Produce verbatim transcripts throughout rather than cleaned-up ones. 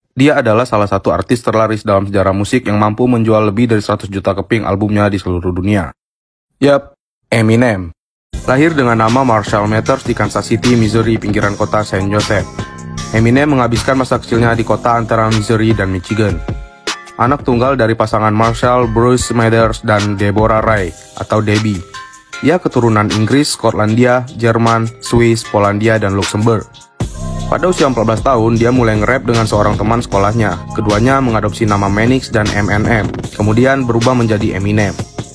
Dia adalah salah satu artis terlaris dalam sejarah musik yang mampu menjual lebih dari seratus juta keping albumnya di seluruh dunia. Yap, Eminem. Lahir dengan nama Marshall Mathers di Kansas City, Missouri, pinggiran kota Saint Joseph. Eminem menghabiskan masa kecilnya di kota antara Missouri dan Michigan. Anak tunggal dari pasangan Marshall, Bruce Mathers, dan Deborah Ray atau Debbie. Ia keturunan Inggris, Skotlandia, Jerman, Swiss, Polandia, dan Luxembourg. Pada usia empat belas tahun, dia mulai nge-rap dengan seorang teman sekolahnya. Keduanya mengadopsi nama Manix dan M and M, kemudian berubah menjadi Eminem.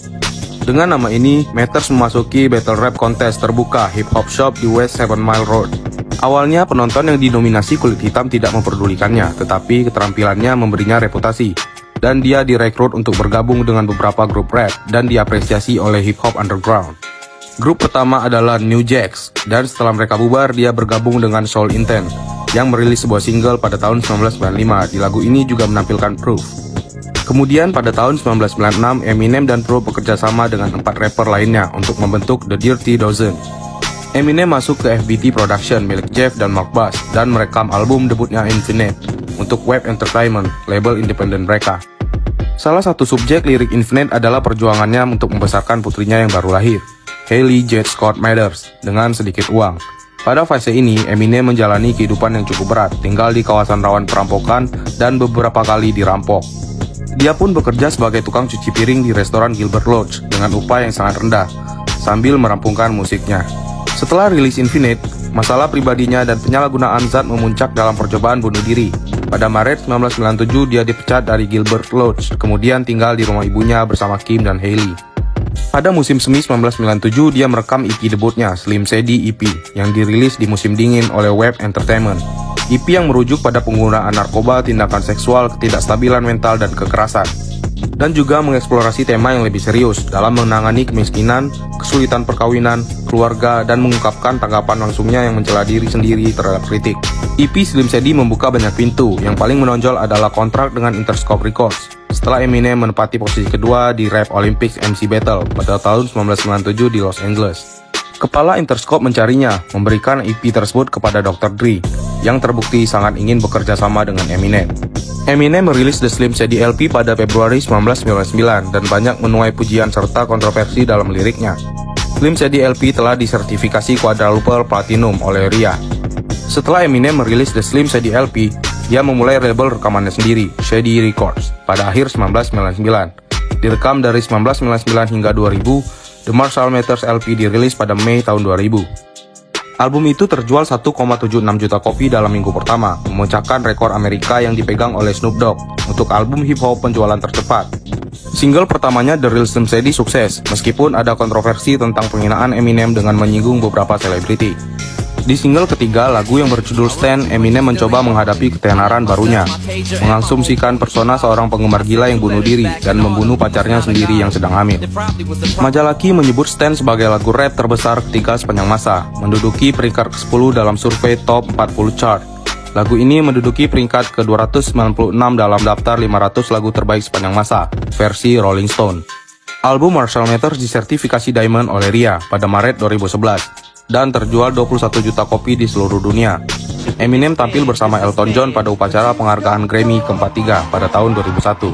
Dengan nama ini, Mathers memasuki battle rap kontes terbuka hip hop shop di West Seven Mile Road. Awalnya, penonton yang didominasi kulit hitam tidak memperdulikannya, tetapi keterampilannya memberinya reputasi. Dan dia direkrut untuk bergabung dengan beberapa grup rap dan diapresiasi oleh hip hop underground. Grup pertama adalah New Jacks, dan setelah mereka bubar, dia bergabung dengan Soul Intent, yang merilis sebuah single pada tahun seribu sembilan ratus sembilan puluh lima. Di lagu ini juga menampilkan Proof. Kemudian pada tahun seribu sembilan ratus sembilan puluh enam, Eminem dan Proof bekerja sama dengan empat rapper lainnya untuk membentuk The Dirty Dozen. Eminem masuk ke F B T Production milik Jeff dan Mark Bass, dan merekam album debutnya Infinite untuk Web Entertainment, label independen mereka. Salah satu subjek lirik Infinite adalah perjuangannya untuk membesarkan putrinya yang baru lahir, Hailey Jade Scott Mathers, dengan sedikit uang. Pada fase ini, Eminem menjalani kehidupan yang cukup berat, tinggal di kawasan rawan perampokan dan beberapa kali dirampok. Dia pun bekerja sebagai tukang cuci piring di restoran Gilbert Lodge dengan upah yang sangat rendah, sambil merampungkan musiknya. Setelah rilis Infinite, masalah pribadinya dan penyalahgunaan zat memuncak dalam percobaan bunuh diri. Pada Maret seribu sembilan ratus sembilan puluh tujuh, dia dipecat dari Gilbert Lodge, kemudian tinggal di rumah ibunya bersama Kim dan Hailey. Pada musim semi seribu sembilan ratus sembilan puluh tujuh, dia merekam E P debutnya, Slim Shady E P, yang dirilis di musim dingin oleh Web Entertainment. E P yang merujuk pada penggunaan narkoba, tindakan seksual, ketidakstabilan mental, dan kekerasan. Dan juga mengeksplorasi tema yang lebih serius dalam menangani kemiskinan, kesulitan perkawinan, keluarga, dan mengungkapkan tanggapan langsungnya yang mencela diri sendiri terhadap kritik. E P Slim Shady membuka banyak pintu, yang paling menonjol adalah kontrak dengan Interscope Records. Setelah Eminem menempati posisi kedua di Rap Olympics M C Battle pada tahun seribu sembilan ratus sembilan puluh tujuh di Los Angeles. Kepala Interscope mencarinya, memberikan E P tersebut kepada dokter Dre, yang terbukti sangat ingin bekerja sama dengan Eminem. Eminem merilis The Slim Shady L P pada Februari seribu sembilan ratus sembilan puluh sembilan dan banyak menuai pujian serta kontroversi dalam liriknya. Slim Shady L P telah disertifikasi quadruple platinum oleh R I A. Setelah Eminem merilis The Slim Shady L P, dia memulai label rekamannya sendiri, Shady Records, pada akhir seribu sembilan ratus sembilan puluh sembilan. Direkam dari seribu sembilan ratus sembilan puluh sembilan hingga dua ribu, The Marshall Mathers L P dirilis pada Mei tahun dua ribu. Album itu terjual satu koma tujuh enam juta kopi dalam minggu pertama, memecahkan rekor Amerika yang dipegang oleh Snoop Dogg untuk album hip hop penjualan tercepat. Single pertamanya The Real Slim Shady sukses, meskipun ada kontroversi tentang penghinaan Eminem dengan menyinggung beberapa selebriti. Di single ketiga, lagu yang berjudul Stand, Eminem mencoba menghadapi ketenaran barunya, mengasumsikan persona seorang penggemar gila yang bunuh diri dan membunuh pacarnya sendiri yang sedang hamil. Majalah Key menyebut Stand sebagai lagu rap terbesar ketiga sepanjang masa, menduduki peringkat ke sepuluh dalam survei Top empat puluh chart. Lagu ini menduduki peringkat ke dua ratus sembilan puluh enam dalam daftar lima ratus lagu terbaik sepanjang masa, versi Rolling Stone. Album Marshall Mathers disertifikasi Diamond oleh R I A pada Maret dua ribu sebelas. Dan terjual dua puluh satu juta kopi di seluruh dunia. Eminem tampil bersama Elton John pada upacara penghargaan Grammy ke empat puluh tiga pada tahun dua ribu satu.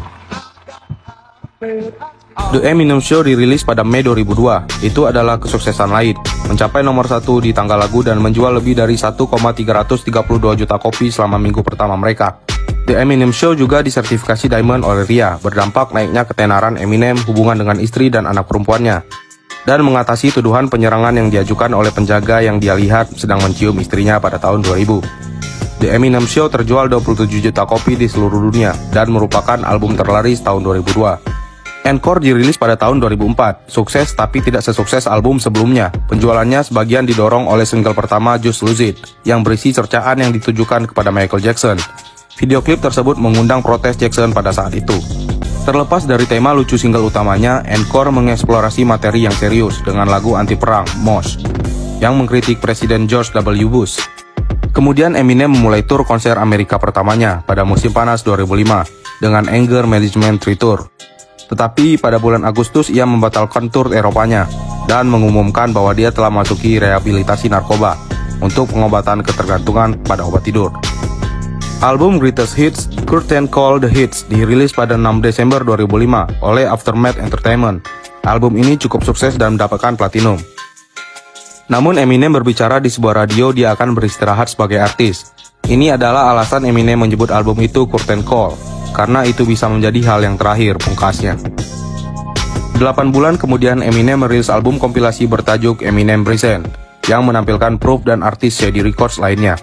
The Eminem Show dirilis pada Mei dua ribu dua. Itu adalah kesuksesan lain, mencapai nomor satu di tangga lagu dan menjual lebih dari satu koma tiga tiga dua juta kopi selama minggu pertama mereka. The Eminem Show juga disertifikasi Diamond oleh R I A, berdampak naiknya ketenaran Eminem, hubungan dengan istri dan anak perempuannya, dan mengatasi tuduhan penyerangan yang diajukan oleh penjaga yang dia lihat sedang mencium istrinya pada tahun dua ribu. The Eminem Show terjual dua puluh tujuh juta kopi di seluruh dunia dan merupakan album terlaris tahun dua ribu dua. Encore dirilis pada tahun dua ribu empat, sukses tapi tidak sesukses album sebelumnya. Penjualannya sebagian didorong oleh single pertama Just Lose It, yang berisi cercaan yang ditujukan kepada Michael Jackson. Video klip tersebut mengundang protes Jackson pada saat itu. Terlepas dari tema lucu single utamanya, Encore mengeksplorasi materi yang serius dengan lagu anti-perang, Mosh, yang mengkritik Presiden George W. Bush. Kemudian Eminem memulai tur konser Amerika pertamanya pada musim panas dua ribu lima dengan Anger Management Three Tour. Tetapi pada bulan Agustus ia membatalkan tur Eropanya dan mengumumkan bahwa dia telah masuki rehabilitasi narkoba untuk pengobatan ketergantungan pada obat tidur. Album Greatest Hits, Curtain Call The Hits, dirilis pada enam Desember dua ribu lima oleh Aftermath Entertainment. Album ini cukup sukses dan mendapatkan platinum. Namun Eminem berbicara di sebuah radio dia akan beristirahat sebagai artis. Ini adalah alasan Eminem menyebut album itu Curtain Call, karena itu bisa menjadi hal yang terakhir, pungkasnya. delapan bulan kemudian Eminem merilis album kompilasi bertajuk Eminem Present, yang menampilkan Proof dan artis Shady Records lainnya.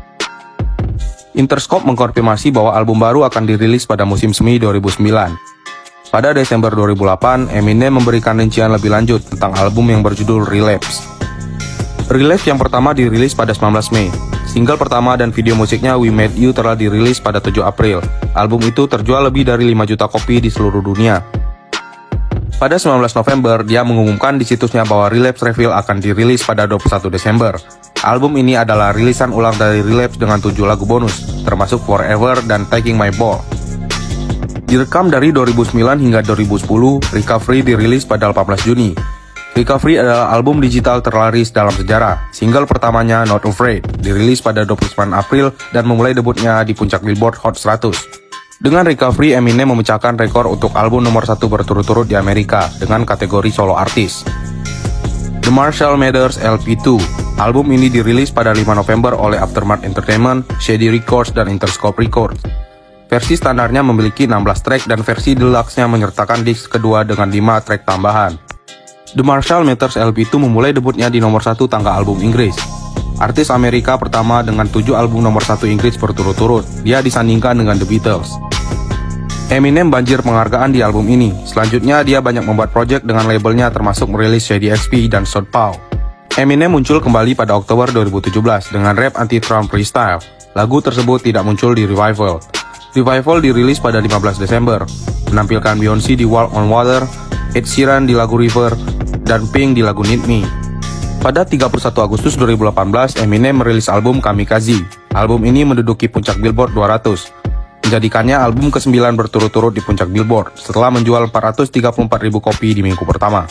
Interscope mengkonfirmasi bahwa album baru akan dirilis pada musim semi dua ribu sembilan. Pada Desember dua ribu delapan, Eminem memberikan rincian lebih lanjut tentang album yang berjudul Relapse. Relapse yang pertama dirilis pada sembilan belas Mei. Single pertama dan video musiknya We Made You telah dirilis pada tujuh April. Album itu terjual lebih dari lima juta kopi di seluruh dunia. Pada sembilan belas November, dia mengumumkan di situsnya bahwa Relapse Reveal akan dirilis pada dua puluh satu Desember. Album ini adalah rilisan ulang dari Relapse dengan tujuh lagu bonus, termasuk Forever dan Taking My Ball. Direkam dari dua ribu sembilan hingga dua ribu sepuluh, Recovery dirilis pada delapan belas Juni. Recovery adalah album digital terlaris dalam sejarah. Single pertamanya Not Afraid dirilis pada dua puluh sembilan April dan memulai debutnya di puncak Billboard Hot seratus. Dengan Recovery, Eminem memecahkan rekor untuk album nomor satu berturut-turut di Amerika dengan kategori solo artis. The Marshall Mathers L P dua. Album ini dirilis pada lima November oleh Aftermath Entertainment, Shady Records, dan Interscope Records. Versi standarnya memiliki enam belas track dan versi deluxe-nya menyertakan disc kedua dengan lima track tambahan. The Marshall Mathers L P dua memulai debutnya di nomor satu tangga album Inggris. Artis Amerika pertama dengan tujuh album nomor satu Inggris berturut-turut. Dia disandingkan dengan The Beatles. Eminem banjir penghargaan di album ini. Selanjutnya dia banyak membuat project dengan labelnya termasuk merilis Shady X P dan Southpaw. Eminem muncul kembali pada Oktober dua ribu tujuh belas dengan rap anti-Trump freestyle. Lagu tersebut tidak muncul di Revival. Revival dirilis pada lima belas Desember, menampilkan Beyoncé di Walk on Water, Ed Sheeran di lagu River, dan Pink di lagu Need Me. Pada tiga puluh satu Agustus dua ribu delapan belas, Eminem merilis album Kamikaze. Album ini menduduki puncak Billboard dua ratus, menjadikannya album kesembilan berturut-turut di puncak Billboard setelah menjual empat ratus tiga puluh empat ribu kopi di minggu pertama.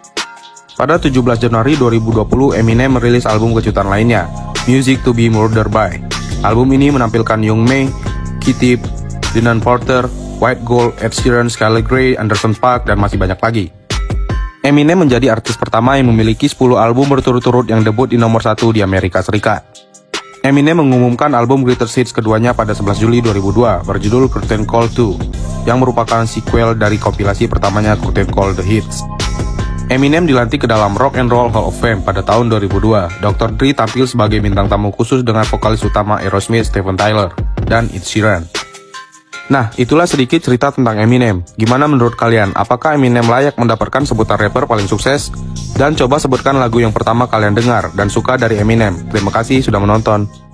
Pada tujuh belas Januari dua ribu dua puluh, Eminem merilis album kejutan lainnya, Music to Be Murdered By. Album ini menampilkan Young M.A, Kitty, Dylan Porter, White Gold, Ed Sheeran, Skylar Grey, Anderson .Paak, dan masih banyak lagi. Eminem menjadi artis pertama yang memiliki sepuluh album berturut-turut yang debut di nomor satu di Amerika Serikat. Eminem mengumumkan album Greatest Hits keduanya pada sebelas Juli dua ribu dua, berjudul Curtain Call dua, yang merupakan sequel dari kompilasi pertamanya Curtain Call The Hits. Eminem dilantik ke dalam Rock and Roll Hall of Fame pada tahun dua ribu dua. doktor Dre tampil sebagai bintang tamu khusus dengan vokalis utama Aerosmith, Steven Tyler, dan Ed Sheeran. Nah, itulah sedikit cerita tentang Eminem. Gimana menurut kalian? Apakah Eminem layak mendapatkan sebutan rapper paling sukses? Dan coba sebutkan lagu yang pertama kalian dengar dan suka dari Eminem. Terima kasih sudah menonton.